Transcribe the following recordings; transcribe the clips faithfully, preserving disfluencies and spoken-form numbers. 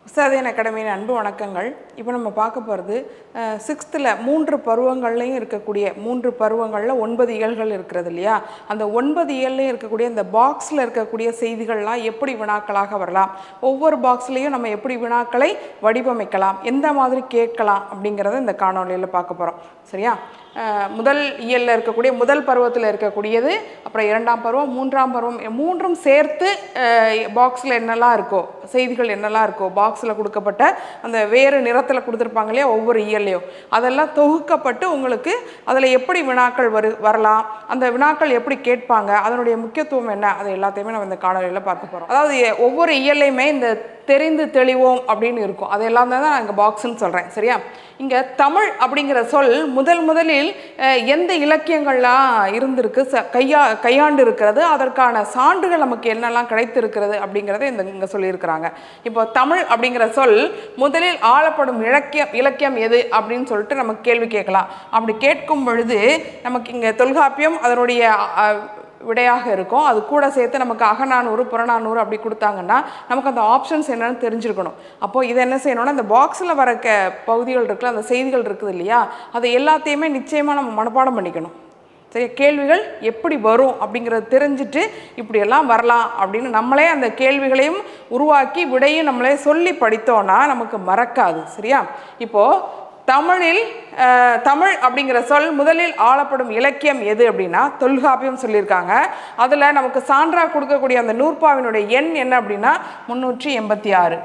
உஸ்தாதியன் அகாடமியின் அன்பு வணக்கங்கள். இப்போ நம்ம பார்க்க போகிறது சிக்ஸ்த்தில் மூன்று பருவங்கள்லையும் இருக்கக்கூடிய மூன்று பருவங்களில் ஒன்பது இயல்கள் இருக்கிறது இல்லையா? அந்த ஒன்பது இயல்லையும் இருக்கக்கூடிய இந்த பாக்ஸில் இருக்கக்கூடிய செய்திகள்லாம் எப்படி வினாக்களாக வரலாம், ஒவ்வொரு பாக்ஸ்லேயும் நம்ம எப்படி வினாக்களை வடிவமைக்கலாம், எந்த மாதிரி கேட்கலாம் அப்படிங்கிறத இந்த காணொலியில் பார்க்க போகிறோம். சரியா? முதல் இயலில் இருக்கக்கூடிய முதல் பருவத்தில் இருக்கக்கூடியது, அப்புறம் இரண்டாம் பருவம், மூன்றாம் பருவம், மூன்றும் சேர்த்து பாக்ஸில் என்னெல்லாம் இருக்கோ, செய்திகள் என்னெல்லாம் இருக்கோ, பாக்ஸில் கொடுக்கப்பட்ட அந்த வேறு நிறத்தில் கொடுத்துருப்பாங்க இல்லையா ஒவ்வொரு இயல்லையும், அதெல்லாம் தொகுக்கப்பட்டு உங்களுக்கு அதில் எப்படி வினாக்கள் வரு வரலாம் அந்த வினாக்கள் எப்படி கேட்பாங்க, அதனுடைய முக்கியத்துவம் என்ன, அது எல்லாத்தையுமே நம்ம இந்த காணொலியில் பார்க்க போகிறோம். அதாவது ஒவ்வொரு இயல்லையுமே இந்த தெரிந்து தெளிவோம் அப்படின்னு இருக்கும், அது எல்லாம் தான் நான் இங்கே பாக்ஸ்ன்னு சொல்கிறேன். சரியா? இங்கே தமிழ் அப்படிங்கிற சொல் முதல் முதலில் எந்த இலக்கியங்கள்லாம் இருந்திருக்கு, ச கையா கையாண்டு இருக்கிறது, அதற்கான சான்றுகள் நமக்கு என்னெல்லாம் கிடைத்திருக்கிறது அப்படிங்கிறத இந்த இங்கே சொல்லியிருக்கிறாங்க. இப்போ தமிழ் அப்படிங்கிற சொல் முதலில் ஆளப்படும் இலக்கியம் இலக்கியம் எது அப்படின்னு சொல்லிட்டு நமக்கு கேள்வி கேட்கலாம். அப்படி கேட்கும் பொழுது நமக்கு இங்கே தொல்காப்பியம் அதனுடைய விடையாக இருக்கும். அது கூட சேர்த்து நமக்கு அகநானூறு புறநானூறு அப்படி கொடுத்தாங்கன்னா நமக்கு அந்த ஆப்ஷன்ஸ் என்னென்னு தெரிஞ்சிருக்கணும். அப்போது இதை என்ன செய்யணும்னா இந்த பாக்ஸில் வர க பகுதிகள் இருக்குல்ல, அந்த செய்திகள் இருக்குது இல்லையா, அதை எல்லாத்தையுமே நிச்சயமாக நம்ம மனப்பாடம் பண்ணிக்கணும். சரி, கேள்விகள் எப்படி வரும் அப்படிங்கிறத தெரிஞ்சுட்டு இப்படியெல்லாம் வரலாம் அப்படின்னு நம்மளே அந்த கேள்விகளையும் உருவாக்கி விடையும் நம்மளே சொல்லி படித்தோன்னா நமக்கு மறக்காது. சரியா? இப்போது தமிழில் தமிழ் அப்படிங்கிற சொல் முதலில் ஆளப்படும் இலக்கியம் எது அப்படின்னா தொல்காப்பியம் சொல்லியிருக்காங்க. அதில் நமக்கு சான்றாக கொடுக்கக்கூடிய அந்த நூற்பாவினுடைய எண் என்ன அப்படின்னா முன்னூற்றி எண்பத்தி ஆறு.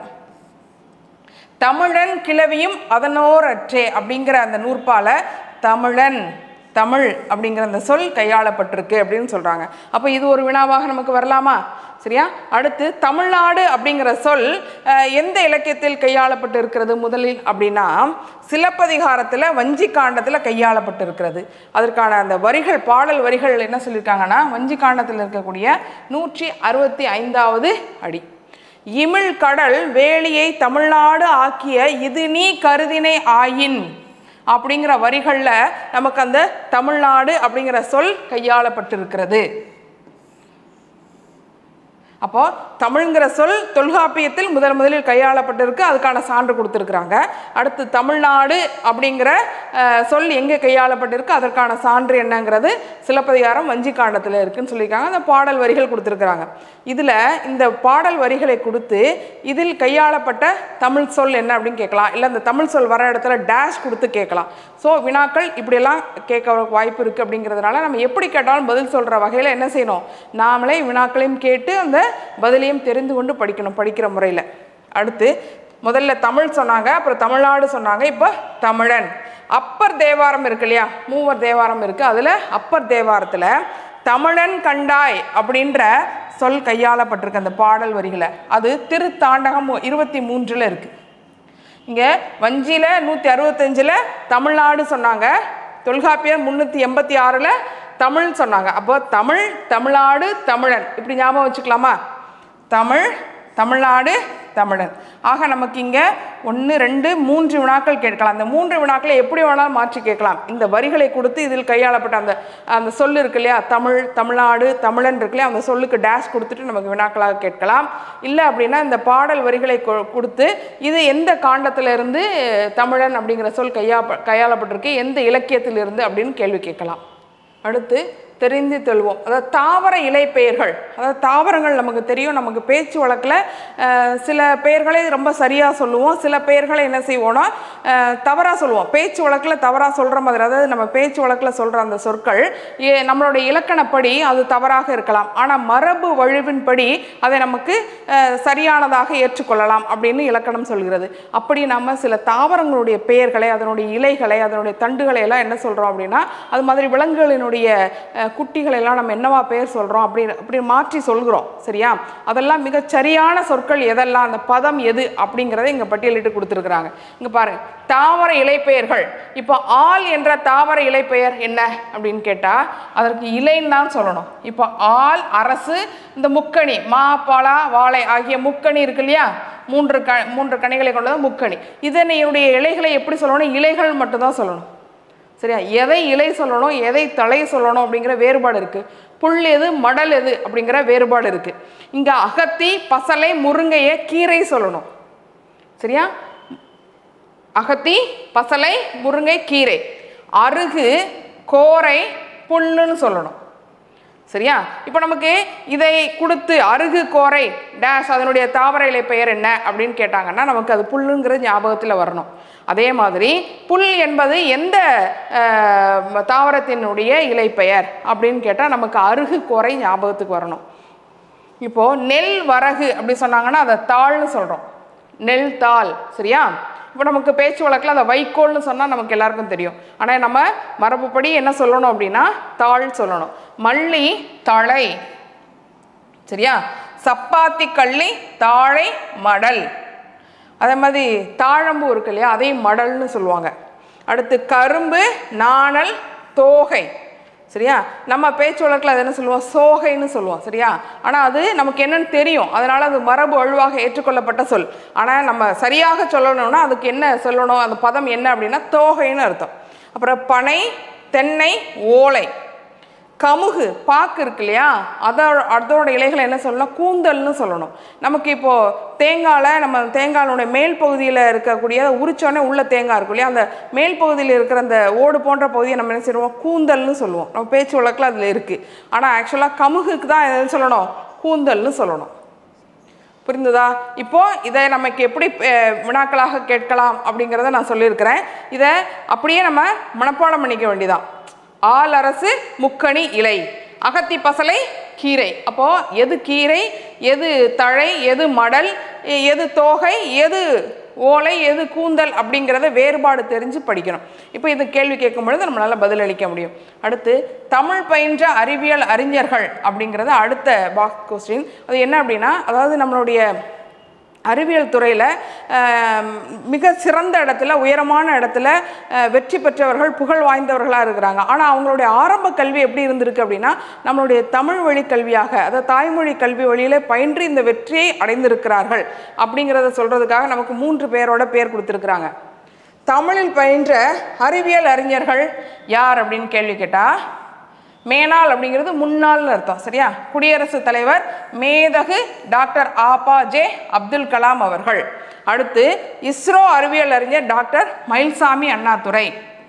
தமிழன் கிளவியும் அதனோரற்றே அப்படிங்கிற அந்த நூற்பால தமிழன் தமிழ் அப்படிங்கிற அந்த சொல் கையாளப்பட்டிருக்கு அப்படின்னு சொல்கிறாங்க. அப்போ இது ஒரு வினாவாக நமக்கு வரலாமா? சரியா? அடுத்து தமிழ்நாடு அப்படிங்கிற சொல் எந்த இலக்கியத்தில் கையாளப்பட்டு இருக்கிறது முதலில் அப்படின்னா சிலப்பதிகாரத்தில் வஞ்சி காண்டத்தில் கையாளப்பட்டு இருக்கிறது. அதற்கான அந்த வரிகள், பாடல் வரிகள் என்ன சொல்லியிருக்காங்கன்னா வஞ்சி காண்டத்தில் இருக்கக்கூடிய நூற்றி அறுபத்தி ஐந்தாவது அடி. இமிழ் கடல் வேலியை தமிழ்நாடு ஆக்கிய இது நீ கருதினை ஆயின் அப்படிங்கிற வரிகளில் நமக்கு அந்த தமிழ்நாடு அப்படிங்கிற சொல் கையாளப்பட்டிருக்கிறது. அப்போ தமிழ்ங்கிற சொல் தொல்காப்பியத்தில் முதல் முதலில் கையாளப்பட்டிருக்கு, அதுக்கான சான்று கொடுத்துருக்குறாங்க. அடுத்து தமிழ்நாடு அப்படிங்கிற சொல் எங்கே கையாளப்பட்டிருக்கு, அதற்கான சான்று என்னங்கிறது சிலப்பதிகாரம் வஞ்சி காண்டத்தில் இருக்குன்னு சொல்லியிருக்காங்க. அந்த பாடல் வரிகள் கொடுத்துருக்குறாங்க. இதில் இந்த பாடல் வரிகளை கொடுத்து இதில் கையாளப்பட்ட தமிழ் சொல் என்ன அப்படின்னு கேட்கலாம், இல்லை இந்த தமிழ் சொல் வர இடத்துல டேஷ் கொடுத்து கேட்கலாம். ஸோ வினாக்கள் இப்படியெல்லாம் கேட்க வாய்ப்பு இருக்குது. அப்படிங்கிறதுனால நம்ம எப்படி கேட்டாலும் பதில் சொல்கிற வகையில் என்ன செய்யணும், நாமளே வினாக்களையும் கேட்டு அந்த பதிலையும் தெரிந்து கொண்டு படிக்கணும் படிக்கிற முறையில். அடுத்து முதல்ல தமிழ் சொன்னாங்க, அப்புறம் தமிழ்நாடு சொன்னாங்க, இப்போ தமிழன். அப்பர் தேவாரம் இருக்கு இல்லையா, மூவர் தேவாரம் இருக்குது, அதில் அப்பர் தேவாரத்தில் தமிழன் கண்டாய் அப்படின்ற சொல் கையாளப்பட்டிருக்கு அந்த பாடல் வரிகளை. அது திருத்தாண்டகம் இருபத்தி மூன்றில் இருக்குது. இங்கே வஞ்சியில் நூற்றி அறுபத்தஞ்சில் தமிழ்நாடு சொன்னாங்க, தொல்காப்பியர் முந்நூற்றி எண்பத்தி ஆறில் தமிழ் சொன்னாங்க. அப்போ தமிழ், தமிழ்நாடு, தமிழன் இப்படி ஞாபகம் வச்சுக்கலாமா? தமிழ், தமிழ்நாடு, தமிழன். ஆக நமக்கு இங்கே ஒன்று ரெண்டு மூன்று வினாக்கள் கேட்கலாம். அந்த மூன்று வினாக்களை எப்படி வேணாலும் மாற்றி கேட்கலாம். இந்த வரிகளை கொடுத்து இதில் கையாளப்பட்ட அந்த அந்த சொல் இருக்கு இல்லையா, தமிழ், தமிழ்நாடு, தமிழன் இருக்கு இல்லையா, அந்த சொல்லுக்கு டேஷ் கொடுத்துட்டு நமக்கு வினாக்களாக கேட்கலாம். இல்லை அப்படின்னா இந்த பாடல் வரிகளை கொடுத்து இது எந்த காண்டத்திலிருந்து தமிழன் அப்படிங்கிற சொல் கையா கையாளப்பட்டிருக்கு, எந்த இலக்கியத்திலிருந்து அப்படின்னு கேள்வி கேட்கலாம். அடுத்து தெரிந்து தெளிவோம். அதாவது தாவர இலை பெயர்கள், அதாவது தாவரங்கள் நமக்கு தெரியும், நமக்கு பேச்சு வழக்கில் சில பெயர்களை ரொம்ப சரியாக சொல்லுவோம், சில பெயர்களை என்ன செய்வோம்னா தவறாக சொல்லுவோம். பேச்சு வழக்கில் தவறாக சொல்கிற மாதிரி, அதாவது நம்ம பேச்சு வழக்கில் சொல்கிற அந்த சொற்கள் நம்மளுடைய இலக்கணப்படி அது தவறாக இருக்கலாம், ஆனால் மரபு வழிவின்படி அதை நமக்கு சரியானதாக ஏற்றுக்கொள்ளலாம் அப்படின்னு இலக்கணம் சொல்கிறது. அப்படி நம்ம சில தாவரங்களுடைய பெயர்களை, அதனுடைய இலைகளை, அதனுடைய தண்டுகளை எல்லாம் என்ன சொல்கிறோம் அப்படின்னா அது மாதிரி விலங்குகளினுடைய குட்டிகள் எல்லாம் நம்ம என்னவா பெயர் சொல்கிறோம் அப்படி அப்படி மாற்றி சொல்கிறோம். சரியா? அதெல்லாம் மிகச் சரியான சொற்கள் எதெல்லாம், அந்த பதம் எது அப்படிங்கிறத இங்கே பட்டியலிட்டு கொடுத்துருக்குறாங்க. இங்கே பாருங்க, தாவர இலைப்பெயர்கள். இப்போ ஆல் என்ற தாவர இலைப்பெயர் என்ன அப்படின்னு கேட்டால் அதற்கு இலைன்னு தான் சொல்லணும். இப்போ ஆல், அரசு, இந்த முக்கணி, மா, பலா, வாழை ஆகிய முக்கணி இருக்கு இல்லையா, மூன்று க மூன்று கனிகளை கொண்டது முக்கணி. இதனுடைய இலைகளை எப்படி சொல்லணும், இலைகள் மட்டும்தான் சொல்லணும். சரியா? எதை இலை சொல்லணும், எதை தலை சொல்லணும் அப்படிங்கிற வேறுபாடு இருக்குது. புல் எது, மடல் எது அப்படிங்கிற வேறுபாடு இருக்குது. இங்கே அகத்தி, பசலை, முருங்கையை கீரை சொல்லணும். சரியா? அகத்தி, பசலை, முருங்கை, கீரை. அருகு, கோரை, புல்லுன்னு சொல்லணும். சரியா? இப்போ நமக்கு இதை கொடுத்து அருகு, கோரை டேஷ் அதனுடைய தாவர இலை பெயர் என்ன அப்படின்னு கேட்டாங்கன்னா நமக்கு அது புல்லுங்கிற ஞாபகத்தில் வரணும். அதே மாதிரி புல் என்பது எந்த தாவரத்தினுடைய இலை பெயர் அப்படின்னு கேட்டால் நமக்கு அருகு, கோரை ஞாபகத்துக்கு வரணும். இப்போது நெல், வரகு அப்படி சொன்னாங்கன்னா அதை தாள்னு சொல்கிறோம். நெல் தாள். சரியா? இப்போ நமக்கு பேச்சு வழக்கில் அதை வைக்கோல்னு சொன்னால் நமக்கு எல்லாருக்கும் தெரியும். ஆனால் நம்ம மரபுப்படி என்ன சொல்லணும் அப்படின்னா தாள் சொல்லணும். மல்லி, தழை. சரியா? சப்பாத்தி, கள்ளி, தாழை, மடல். அதே மாதிரி தாழம்பூ இருக்கு இல்லையா, அதையும் மடல்னு சொல்லுவாங்க. அடுத்து கரும்பு, நாணல், தோகை. சரியா? நம்ம பேச்சு வழக்கில் அது என்ன சொல்லுவோம்? சோகைன்னு சொல்லுவோம். சரியா? ஆனால் அது நமக்கு என்னன்னு தெரியும், அதனால் அது மரபு வழுவாக ஏற்றுக்கொள்ளப்பட்ட சொல். ஆனால் நம்ம சரியாக சொல்லணும்னா அதுக்கு என்ன சொல்லணும், அந்த பதம் என்ன அப்படின்னா தோகைன்னு அர்த்தம். அப்புறம் பனை, தென்னை, ஓலை. கமுகு, பாக்கு இருக்கு இல்லையா, அதோட அதோட இலைகளை என்ன சொல்லணும்? கூந்தல்னு சொல்லணும். நமக்கு இப்போது தேங்காயில் நம்ம தேங்காயோட மேல் பகுதியில் இருக்கக்கூடிய உரிச்சோடனே உள்ள தேங்காய் இருக்கும் இல்லையா, அந்த மேல் பகுதியில் இருக்கிற அந்த ஓடு போன்ற பகுதியை நம்ம என்ன செய்வோம்? கூந்தல்னு சொல்லுவோம். நம்ம பேச்சு வழக்கில் அதில் இருக்குது. ஆனால் ஆக்சுவலாக கமுகுக்கு தான் என்ன சொல்லணும்? கூந்தல்னு சொல்லணும். புரிந்துதா? இப்போது இதை நமக்கு எப்படி வினாக்களாக கேட்கலாம் அப்படிங்கிறத நான் சொல்லியிருக்கிறேன். இதை அப்படியே நம்ம மனப்பாடம் பண்ணிக்க வேண்டியதான். ஆல் அரசு, முக்கணி, இலை. அகத்தி, பசலை, கீரை. அப்போது எது கீரை, எது தழை, எது மடல், எது தோகை, எது ஓலை, எது கூந்தல் அப்படிங்கிறத வேறுபாடு தெரிஞ்சு படிக்கணும். இப்போ இது கேள்வி கேட்கும் பொழுது நம்மளால் பதிலளிக்க முடியும். அடுத்து தமிழ் பயின்ற அறிவியல் அறிஞர்கள் அப்படிங்கிறது அடுத்த பாக்ஸ் கொஸ்டின். அது என்ன அப்படின்னா, அதாவது நம்மளுடைய அறிவியல் துறையில் மிக சிறந்த இடத்துல உயரமான இடத்துல வெற்றி பெற்றவர்கள் புகழ் வாய்ந்தவர்களாக இருக்கிறாங்க. ஆனால் அவங்களுடைய ஆரம்ப கல்வி எப்படி இருந்திருக்கு அப்படின்னா நம்மளுடைய தமிழ் வழி கல்வியாக, அதாவது தாய்மொழி கல்வி வழியில் பயின்று இந்த வெற்றியை அடைந்திருக்கிறார்கள் அப்படிங்கிறத சொல்கிறதுக்காக நமக்கு மூன்று பேரோட பேர் கொடுத்துருக்குறாங்க. தமிழில் பயின்ற அறிவியல் அறிஞர்கள் யார் அப்படின்னு கேள்வி கேட்டால் மேனாள் அப்படிங்கிறது முன்னாள்னு அர்த்தம். சரியா? குடியரசுத் தலைவர் மேதகு டாக்டர் ஆபா ஜே அப்துல் கலாம் அவர்கள். அடுத்து இஸ்ரோ அறிவியல் அறிஞர் டாக்டர் மயில்சாமி அண்ணாதுரை.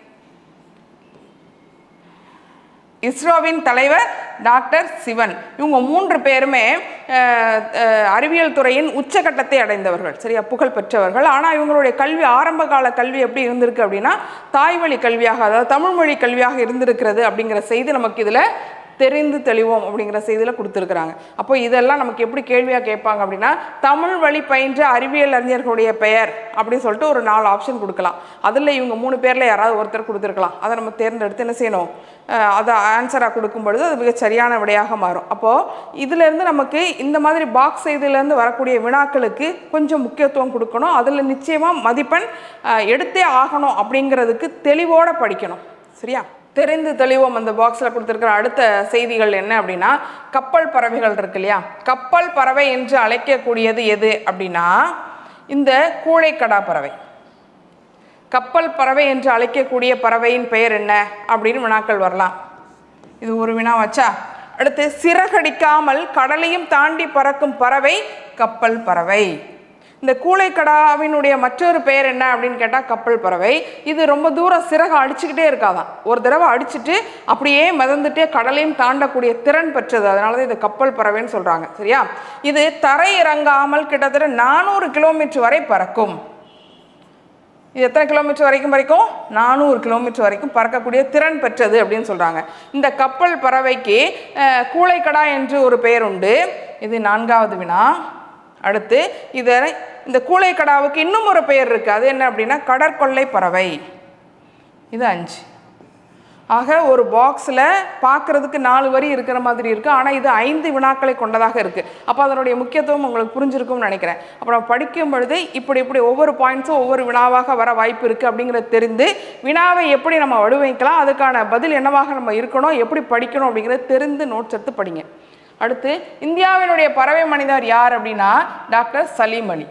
இஸ்ரோவின் தலைவர் டாக்டர் சிவன். இவங்க மூன்று பேருமே அறிவியல் துறையின் உச்சகட்டத்தை அடைந்தவர்கள். சரியா? புகழ் பெற்றவர்கள். ஆனால் இவங்களுடைய கல்வி ஆரம்ப கால கல்வி எப்படி இருந்திருக்கு அப்படின்னா தாய்வழி கல்வியாக, அதாவது தமிழ் மொழி கல்வியாக இருந்திருக்கிறது அப்படிங்கிற செய்தி நமக்கு இதில் தெரிந்து தெளிவோம் அப்படிங்கிற செய்தியில் கொடுத்துருக்குறாங்க. அப்போ இதெல்லாம் நமக்கு எப்படி கேள்வியாக கேட்பாங்க அப்படின்னா தமிழ் வழி பயின்ற அறிவியல் அறிஞர்களுடைய பெயர் அப்படின்னு சொல்லிட்டு ஒரு நாலு ஆப்ஷன் கொடுக்கலாம். அதில் இவங்க மூணு பேரில் யாராவது ஒருத்தர் கொடுத்துருக்கலாம். அதை நம்ம தேர்ந்தெடுத்து என்ன செய்யணும்? அதை ஆன்சராக கொடுக்கும் பொழுது அது மிக சரியான விடையாக மாறும். அப்போது இதிலேருந்து நமக்கு இந்த மாதிரி பாக்ஸ் செய்தியிலேருந்து வரக்கூடிய வினாக்களுக்கு கொஞ்சம் முக்கியத்துவம் கொடுக்கணும். அதில் நிச்சயமாக மதிப்பெண் எடுத்தே ஆகணும் அப்படிங்கிறதுக்கு தெளிவோடு படிக்கணும். சரியா? தெரிந்து தெளிவோம் அந்த பாக்ஸில் கொடுத்துருக்கிற அடுத்த செய்திகள் என்ன அப்படின்னா கப்பல் பறவைகள் இருக்கு இல்லையா, கப்பல் பறவை என்று அழைக்கக்கூடியது எது அப்படின்னா இந்த கூழைக்கடா பறவை. கப்பல் பறவை என்று அழைக்கக்கூடிய பறவையின் பெயர் என்ன அப்படின்னு வினாக்கள் வரலாம். இது ஒரு வினா வச்சா. அடுத்து சிறகடிக்காமல் கடலையும் தாண்டி பறக்கும் பறவை கப்பல் பறவை. இந்த கூழைக்கடாவினுடைய மற்றொரு பெயர் என்ன அப்படின்னு கேட்டால் கப்பல் பறவை. இது ரொம்ப தூரம் சிறகு அடிச்சுக்கிட்டே இருக்காதான், ஒரு தடவை அடிச்சுட்டு அப்படியே மிதந்துட்டே கடலையும் தாண்டக்கூடிய திறன் பெற்றது. அதனால தான் இது கப்பல் பறவைன்னு சொல்கிறாங்க. சரியா? இது தரை இறங்காமல் கிட்டத்தட்ட நானூறு கிலோமீட்டர் வரை பறக்கும். இது எத்தனை கிலோமீட்டர் வரைக்கும் வரைக்கும் நானூறு கிலோமீட்டர் வரைக்கும் பறக்கக்கூடிய திறன் பெற்றது அப்படின்னு சொல்கிறாங்க. இந்த கப்பல் பறவைக்கு கூழைக்கடா என்று ஒரு பெயர் உண்டு. இது நான்காவது வினா. அடுத்து இதை இந்த கூழைக்கடாவுக்கு இன்னும் ஒரு பெயர் இருக்குது. அது என்ன அப்படின்னா கடற்கொள்ளை பறவை. இது அஞ்சு. ஆக ஒரு பாக்ஸில் பார்க்குறதுக்கு நாலு வரி இருக்கிற மாதிரி இருக்குது, ஆனால் இது ஐந்து வினாக்களை கொண்டதாக இருக்குது. அப்போ அதனுடைய முக்கியத்துவம் உங்களுக்கு புரிஞ்சிருக்கும்னு நினைக்கிறேன். அப்புறம் படிக்கும் பொழுது இப்படி இப்படி ஒவ்வொரு பாயிண்ட்ஸும் ஒவ்வொரு வினாவாக வர வாய்ப்பு இருக்குது அப்படிங்கிறத தெரிந்து வினாவை எப்படி நம்ம வடிவமைக்கலாம், அதுக்கான பதில் என்னவாக நம்ம இருக்கணும், எப்படி படிக்கணும் அப்படிங்கிறத தெரிந்து நோட்ஸ் எடுத்து படிங்க. அடுத்து இந்தியாவினுடைய பறவை மனிதர் யார் அப்படின்னா டாக்டர் சலீம் அலி.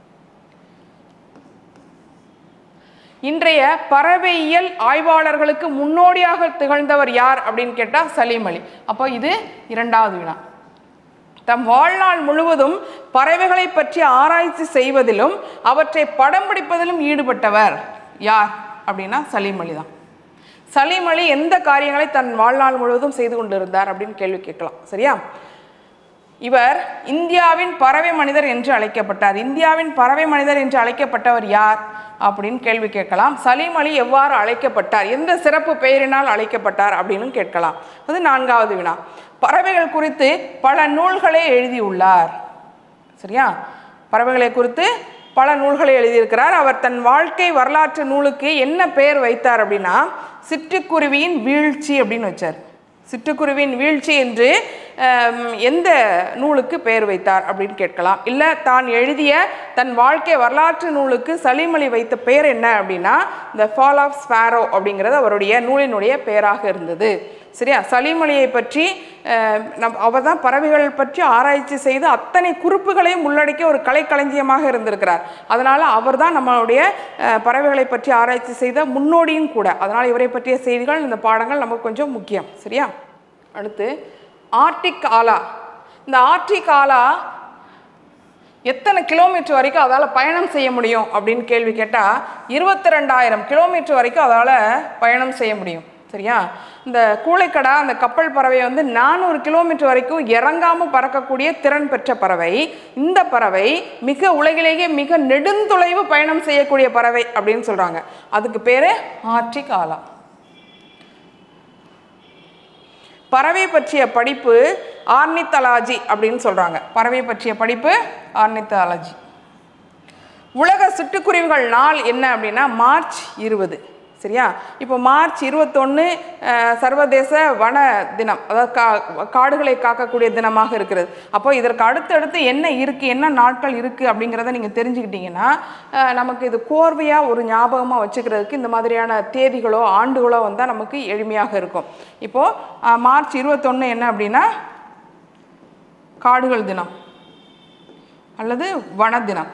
இன்றைய பறவையியல் ஆய்வாளர்களுக்கு முன்னோடியாக திகழ்ந்தவர் யார் அப்படின்னு கேட்டால் சலீம் அலி. அப்போ இது இரண்டாவது வினா. தம் வாழ்நாள் முழுவதும் பறவைகளை பற்றி ஆராய்ச்சி செய்வதிலும் அவற்றை படம் பிடிப்பதிலும் ஈடுபட்டவர் யார் அப்படின்னா சலீம் அலி தான். சலீம் அலி எந்த காரியங்களை தன் வாழ்நாள் முழுவதும் செய்து கொண்டிருந்தார் அப்படின்னு கேள்வி கேட்கலாம். சரியா? இவர் இந்தியாவின் பறவை மனிதர் என்று அழைக்கப்பட்டார். இந்தியாவின் பறவை மனிதர் என்று அழைக்கப்பட்டவர் யார் அப்படின்னு கேள்வி கேட்கலாம். சலீம் அலி எவ்வாறு அழைக்கப்பட்டார், எந்த சிறப்பு பெயரினால் அழைக்கப்பட்டார் அப்படின்னு கேட்கலாம். அது நான்காவது வினா. பறவைகள் குறித்து பல நூல்களை எழுதியுள்ளார். சரியா? பறவைகளை குறித்து பல நூல்களை எழுதியிருக்கிறார். அவர் தன் வாழ்க்கை வரலாற்று நூலுக்கு என்ன பெயர் வைத்தார் அப்படின்னா சிட்டுக்குருவியின் வீழ்ச்சி அப்படின்னு வச்சார். சிட்டுக்குருவியின் வீழ்ச்சி என்று எந்த நூலுக்கு பெயர் வைத்தார் அப்படின்னு கேட்கலாம். இல்லை தான் எழுதிய தன் வாழ்க்கை வரலாற்று நூலுக்கு சலீம் அலி வைத்த பெயர் என்ன அப்படின்னா த ஃபால் ஆஃப் ஸ்பாரோ அப்படிங்கிறது அவருடைய நூலினுடைய பெயராக இருந்தது. சரியா? சலீம் அலியை பற்றி நம் அவர் தான் பறவைகள் பற்றி ஆராய்ச்சி செய்து அத்தனை குறிப்புகளையும் உள்ளடக்கிய ஒரு கலைக்களஞ்சியமாக இருந்திருக்கிறார். அதனால் அவர் தான் நம்மளுடைய பறவைகளை பற்றி ஆராய்ச்சி செய்த முன்னோடியும் கூட. அதனால் இவரை பற்றிய செய்திகள் இந்த பாடங்கள் நமக்கு கொஞ்சம் முக்கியம். சரியா? அடுத்து ஆர்டிக் ஆலா. இந்த ஆர்டிக் ஆலா எத்தனை கிலோமீட்டர் வரைக்கும் அதால் பயணம் செய்ய முடியும் அப்படின்னு கேள்வி கேட்டால் இருபத்தி ரெண்டாயிரம் கிலோமீட்டர் வரைக்கும் அதால் பயணம் செய்ய முடியும். சரியா? இந்த கூளைக்கடா அந்த கப்பல் பறவை வந்து நானூறு கிலோமீட்டர் வரைக்கும் இறங்காமல் பறக்கக்கூடிய திறன் பெற்ற பறவை. இந்த பறவை மிக உலகிலேயே மிக நெடுந்தொலைவு பயணம் செய்யக்கூடிய பறவை அப்படின்னு சொல்கிறாங்க. அதுக்கு பேர் ஆர்டிக் ஆலா. பறவை பற்றிய படிப்பு ஆர்னித்தாலஜி அப்படின்னு சொல்கிறாங்க. பறவை பற்றிய படிப்பு ஆர்னித்தாலஜி. உலக சிட்டுக்குருவிகள் நாள் என்ன அப்படின்னா மார்ச் இருபது. சரியா? இப்போ மார்ச் இருபத்தொன்று சர்வதேச வன தினம், அதாவது கா காடுகளை காக்கக்கூடிய தினமாக இருக்கிறது. அப்போ இதற்கு அடுத்தடுத்து என்ன இருக்குது, என்ன நாட்கள் இருக்குது அப்படிங்கிறத நீங்கள் தெரிஞ்சுக்கிட்டிங்கன்னா நமக்கு இது கோர்வையாக ஒரு ஞாபகமாக வச்சுக்கிறதுக்கு இந்த மாதிரியான தேதிகளோ ஆண்டுகளோ வந்தால் நமக்கு எளிமையாக இருக்கும். இப்போது மார்ச் இருபத்தொன்று என்ன அப்படின்னா காடுகள் தினம் அல்லது வன தினம்,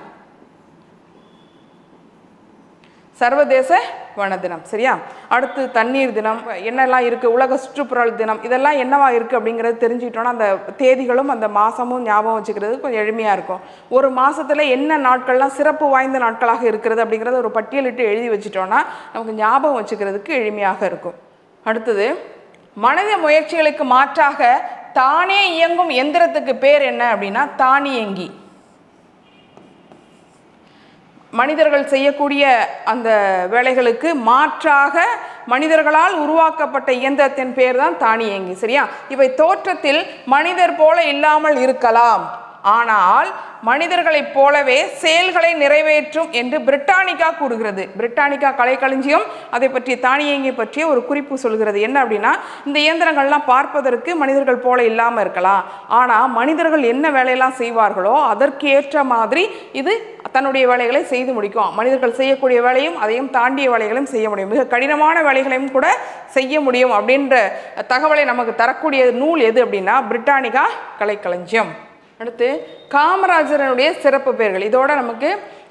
சர்வதேச வன தினம். சரியா? அடுத்து தண்ணீர் தினம் என்னெல்லாம் இருக்குது, உலக சுற்றுப்புற தினம், இதெல்லாம் என்னவா இருக்குது அப்படிங்கிறது தெரிஞ்சுக்கிட்டோன்னா அந்த தேதிகளும் அந்த மாதமும் ஞாபகம் வச்சுக்கிறது கொஞ்சம் எளிமையாக இருக்கும். ஒரு மாதத்தில் என்ன நாட்கள்லாம் சிறப்பு வாய்ந்த நாட்களாக இருக்கிறது அப்படிங்கிறத ஒரு பட்டியலிட்டு எழுதி வச்சுட்டோன்னா நமக்கு ஞாபகம் வச்சுக்கிறதுக்கு எளிமையாக இருக்கும். அடுத்தது மனித முயற்சிகளுக்கு மாற்றாக தானே இயங்கும் எந்திரத்துக்கு பேர் என்ன அப்படின்னா தானியங்கி. மனிதர்கள் செய்யக்கூடிய அந்த வேலைகளுக்கு மாற்றாக மனிதர்களால் உருவாக்கப்பட்ட இயந்திரத்தின் பேர் தான் தானியங்கி. சரியா? இவை தோற்றத்தில் மனிதர் போல இல்லாமல் இருக்கலாம், ஆனால் மனிதர்களைப் போலவே செயல்களை நிறைவேற்றும் என்று பிரிட்டானிக்கா கூறுகிறது. பிரிட்டானிக்கா கலைக்களஞ்சியம் அதை பற்றிய தானியங்கி பற்றிய ஒரு குறிப்பு சொல்கிறது. என்ன அப்படின்னா இந்த இயந்திரங்கள்லாம் பார்ப்பதற்கு மனிதர்கள் போல இல்லாமல் இருக்கலாம், ஆனால் மனிதர்கள் என்ன வேலையெல்லாம் செய்வார்களோ அதற்கு ஏற்ற மாதிரி இது தன்னுடைய வேலைகளை செய்து முடிக்கும். மனிதர்கள் செய்யக்கூடிய வேலையும் அதையும் தாண்டிய வேலைகளையும் செய்ய முடியும், மிக கடினமான வேலைகளையும் கூட செய்ய முடியும் அப்படின்ற தகவலை நமக்கு தரக்கூடிய நூல் எது அப்படின்னா பிரிட்டானிக்கா கலைக்களஞ்சியம். அடுத்து காமராஜரனுடைய சிறப்பு பெயர்கள். இதோட நமக்கு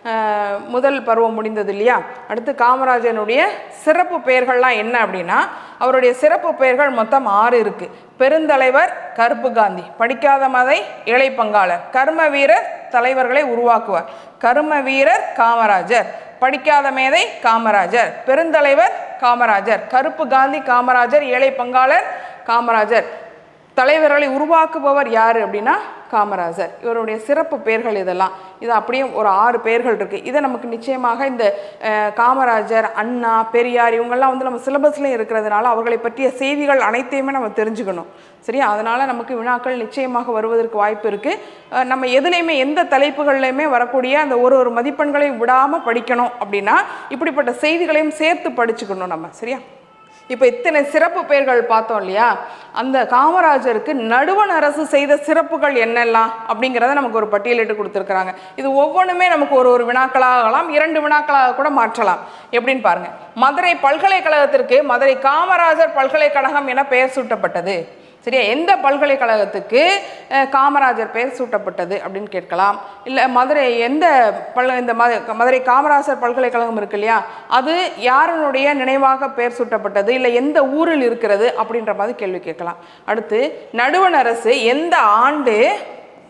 முதல் பருவம் முடிந்தது இல்லையா? அடுத்து காமராஜனுடைய சிறப்பு பெயர்கள்லாம் என்ன அப்படின்னா அவருடைய சிறப்பு பெயர்கள் மொத்தம் ஆறு இருக்கு. பெருந்தலைவர் கருப்பு காந்தி, படிக்காத மதை ஏழை பங்காளர், கர்ம வீரர் தலைவர்களை உருவாக்குவார், கர்ம வீரர் காமராஜர், படிக்காத மேதை காமராஜர், பெருந்தலைவர் காமராஜர், கருப்பு காந்தி காமராஜர், ஏழை பங்காளர் காமராஜர், தலைவர்களை உருவாக்குபவர் யார் அப்படின்னா காமராஜர். இவருடைய சிறப்பு பெயர்கள் இதெல்லாம். இது அப்படியே ஒரு ஆறு பெயர்கள் இருக்குது. இதை நமக்கு நிச்சயமாக இந்த காமராஜர், அண்ணா, பெரியார் இவங்கெல்லாம் வந்து நம்ம சிலபஸ்லேயும் இருக்கிறதுனால அவர்களை பற்றிய செய்திகள் அனைத்தையுமே நம்ம தெரிஞ்சுக்கணும். சரியா? அதனால் நமக்கு வினாக்கள் நிச்சயமாக வருவதற்கு வாய்ப்பு இருக்குது. நம்ம எதுலேயுமே எந்த தலைப்புகள்லையுமே வரக்கூடிய அந்த ஒரு ஒரு மதிப்பெண்களையும் விடாமல் படிக்கணும் அப்படின்னா இப்படிப்பட்ட செய்திகளையும் சேர்த்து படிச்சுக்கணும் நம்ம. சரியா? இப்போ இத்தனை சிறப்பு பெயர்கள் பார்த்தோம் இல்லையா? அந்த காமராஜருக்கு நடுவண் அரசு செய்த சிறப்புகள் என்னெல்லாம் அப்படிங்கிறத நமக்கு ஒரு பட்டியலிட்டு கொடுத்துருக்குறாங்க. இது ஒவ்வொன்றுமே நமக்கு ஒரு ஒரு வினாக்களாகலாம், இரண்டு வினாக்களாக கூட மாற்றலாம். எப்படின்னு பாருங்க. மதுரை பல்கலைக்கழகத்திற்கு மதுரை காமராஜர் பல்கலைக்கழகம் என பெயர் சூட்டப்பட்டது. சரியா? எந்த பல்கலைக்கழகத்துக்கு காமராஜர் பெயர் சூட்டப்பட்டது அப்படின்னு கேட்கலாம். இல்லை மதுரை எந்த பல் இந்த மதுரை காமராஜர் பல்கலைக்கழகம் இருக்கு இல்லையா, அது யாருடைய நினைவாக பெயர் சூட்டப்பட்டது, இல்லை எந்த ஊரில் இருக்கிறது அப்படின்ற மாதிரி கேள்வி கேட்கலாம். அடுத்து நடுவண் அரசு எந்த ஆண்டு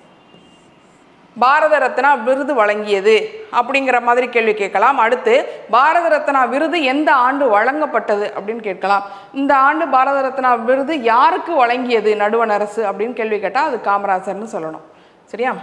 பாரத ரத்னா விருது வழங்கியது அப்படிங்கிற மாதிரி கேள்வி கேட்கலாம். அடுத்து பாரத ரத்னா விருது எந்த ஆண்டு வழங்கப்பட்டது அப்படின்னு கேட்கலாம். இந்த ஆண்டு பாரத ரத்னா விருது யாருக்கு வழங்கியது நடுவண் அரசு அப்படின்னு கேள்வி கேட்டால் அது காமராஜர்னு சொல்லணும். சரியா?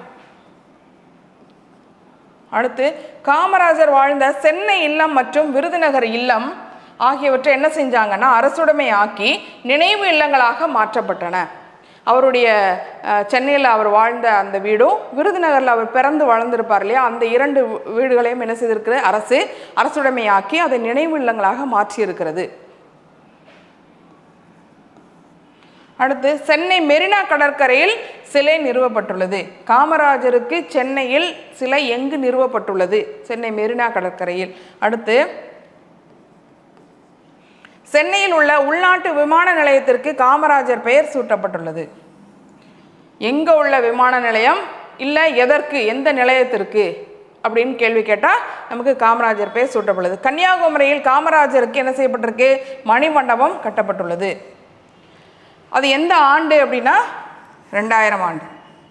அடுத்து காமராஜர் வாழ்ந்த சென்னை இல்லம் மற்றும் விருதுநகர் இல்லம் ஆகியவற்றை என்ன செஞ்சாங்கன்னா அரசுடைமை ஆக்கி நினைவு இல்லங்களாக மாற்றப்பட்டன. அவருடைய சென்னையில் அவர் வாழ்ந்த அந்த வீடும் விருதுநகரில் அவர் பிறந்து வளர்ந்திருப்பார் இல்லையா, அந்த இரண்டு வீடுகளையும் என்ன செய்திருக்கிறது அரசு அரசுடைமையாக்கி அதை நினைவு இல்லங்களாக மாற்றியிருக்கிறது. அடுத்து சென்னை மெரினா கடற்கரையில் சிலை நிறுவப்பட்டுள்ளது. காமராஜருக்கு சென்னையில் சிலை எங்கு நிறுவப்பட்டுள்ளது? சென்னை மெரினா கடற்கரையில். அடுத்து சென்னையில் உள்ள உள்நாட்டு விமான நிலையத்திற்கு காமராஜர் பெயர் சூட்டப்பட்டுள்ளது. எங்கே உள்ள விமான நிலையம், இல்லை எதற்கு, எந்த நிலையத்திற்கு அப்படின்னு கேள்வி கேட்டால் நமக்கு காமராஜர் பெயர் சூட்டப்பட்டுள்ளது. கன்னியாகுமரியில் காமராஜருக்கு என்ன செய்யப்பட்டிருக்கு? மணிமண்டபம் கட்டப்பட்டுள்ளது. அது எந்த ஆண்டு அப்படின்னா ரெண்டாயிரம் ஆண்டு.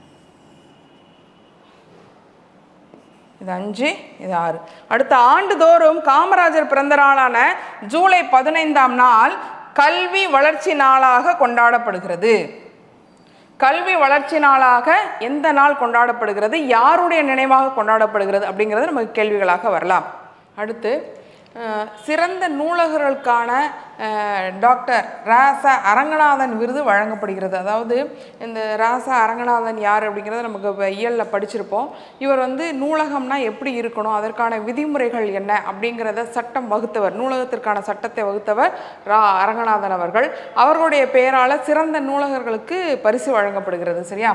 இது அஞ்சு, இது ஆறு. அடுத்த ஆண்டுதோறும் காமராஜர் பிறந்த நாளான ஜூலை பதினைந்தாம் நாள் கல்வி வளர்ச்சி நாளாக கொண்டாடப்படுகிறது. கல்வி வளர்ச்சி நாளாக எந்த நாள் கொண்டாடப்படுகிறது, யாருடைய நினைவாக கொண்டாடப்படுகிறது அப்படிங்கிறது நமக்கு கேள்விகளாக வரலாம். அடுத்து சிறந்த நூலகர்களுக்கான டாக்டர் ராச அரங்கநாதன் விருது வழங்கப்படுகிறது. அதாவது இந்த ராச அரங்கநாதன் யார் அப்படிங்கிறத நமக்கு இப்போ இயலில் படிச்சிருப்போம். இவர் வந்து நூலகம்னா எப்படி இருக்கணும், அதற்கான விதிமுறைகள் என்ன அப்படிங்கிறத சட்டம் வகுத்தவர், நூலகத்திற்கான சட்டத்தை வகுத்தவர் ரா அரங்கநாதன் அவர்கள். அவர்களுடைய பெயரால் சிறந்த நூலகர்களுக்கு பரிசு வழங்கப்படுகிறது. சரியா?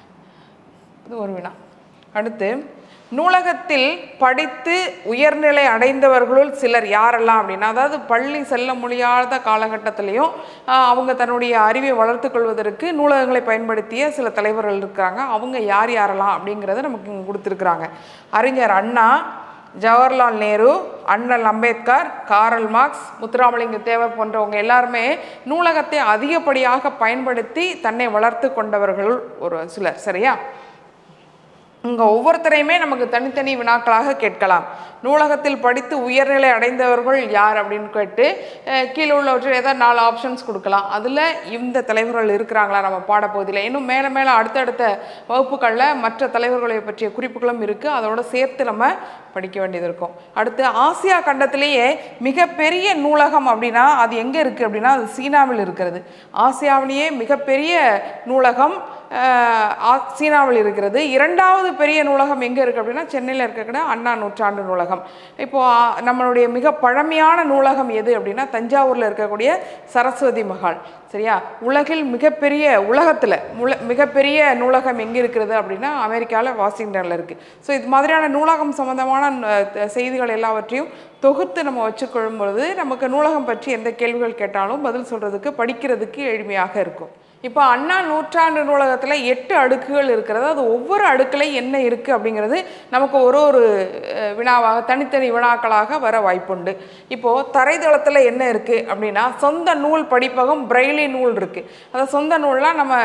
இது ஒரு வினா. அடுத்து நூலகத்தில் படித்து உயர்நிலை அடைந்தவர்களுள் சிலர் யாரெல்லாம் அப்படின்னா, அதாவது பள்ளி செல்ல முடியாத காலகட்டத்திலையும் அவங்க தன்னுடைய அறிவை வளர்த்து கொள்வதற்கு நூலகங்களை பயன்படுத்திய சில தலைவர்கள் இருக்கிறாங்க. அவங்க யார் யாரெல்லாம் அப்படிங்கிறத நமக்கு இங்கே கொடுத்துருக்குறாங்க. அறிஞர் அண்ணா, ஜவஹர்லால் நேரு, அண்ணல் அம்பேத்கர், காரல் மார்க்ஸ், முத்துராமலிங்க தேவர் போன்றவங்க எல்லாருமே நூலகத்தை அதிகப்படியாக பயன்படுத்தி தன்னை வளர்த்து கொண்டவர்கள் ஒரு சிலர். சரியா? இங்கே ஒவ்வொருத்தரையுமே நமக்கு தனித்தனி வினாக்களாக கேட்கலாம். நூலகத்தில் படித்து உயர்நிலை அடைந்தவர்கள் யார் அப்படின்னு கேட்டு கீழே உள்ளவற்றில் ஏதாவது நாலு ஆப்ஷன்ஸ் கொடுக்கலாம். அதில் இந்த தலைவர்கள் இருக்கிறாங்களா நம்ம பாடப்பகுதியில். இன்னும் மேலே மேலே அடுத்தடுத்த வகுப்புகளில் மற்ற தலைவர்களை பற்றிய குறிப்புகளும் இருக்குது, அதோடு சேர்த்து நம்ம படிக்க வேண்டியது இருக்கும். அடுத்து ஆசியா கண்டத்திலேயே மிகப்பெரிய நூலகம் அப்படின்னா அது எங்கே இருக்குது அப்படின்னா அது சீனாவில் இருக்கிறது. ஆசியாவிலேயே மிகப்பெரிய நூலகம் சீனாவில் இருக்கிறது. இரண்டாவது பெரிய நூலகம் எங்கே இருக்குது அப்படின்னா சென்னையில் இருக்கக்கூடிய அண்ணா நூற்றாண்டு நூலகம். இப்போது நம்மளுடைய மிக பழமையான நூலகம் எது அப்படின்னா தஞ்சாவூரில் இருக்கக்கூடிய சரஸ்வதி மஹால். சரியா? உலகில் மிகப்பெரிய உலகத்தில் முல மிகப்பெரிய நூலகம் எங்கே இருக்கிறது அப்படின்னா அமெரிக்காவில் வாஷிங்டனில் இருக்குது. ஸோ இது மாதிரியான நூலகம் சம்மந்தமான செய்திகள் எல்லாவற்றையும் தொகுத்து நம்ம வச்சுக்கொள்ளும் பொழுது நமக்கு நூலகம் பற்றி எந்த கேள்விகள் கேட்டாலும் பதில் சொல்கிறதுக்கு படிக்கிறதுக்கு எளிமையாக இருக்கும். இப்போ அண்ணா நூற்றாண்டு நூலகத்தில் எட்டு அடுக்குகள் இருக்கிறது. அது ஒவ்வொரு அடுக்குலையும் என்ன இருக்குது அப்படிங்கிறது நமக்கு ஒரு ஒரு வினாவாக தனித்தனி வினாக்களாக வர வாய்ப்புண்டு. இப்போது தரைதளத்தில் என்ன இருக்குது அப்படின்னா சொந்த நூல் படிப்பகம் பிரெய்லி நூல் இருக்குது. அந்த சொந்த நூல்லாம் நம்ம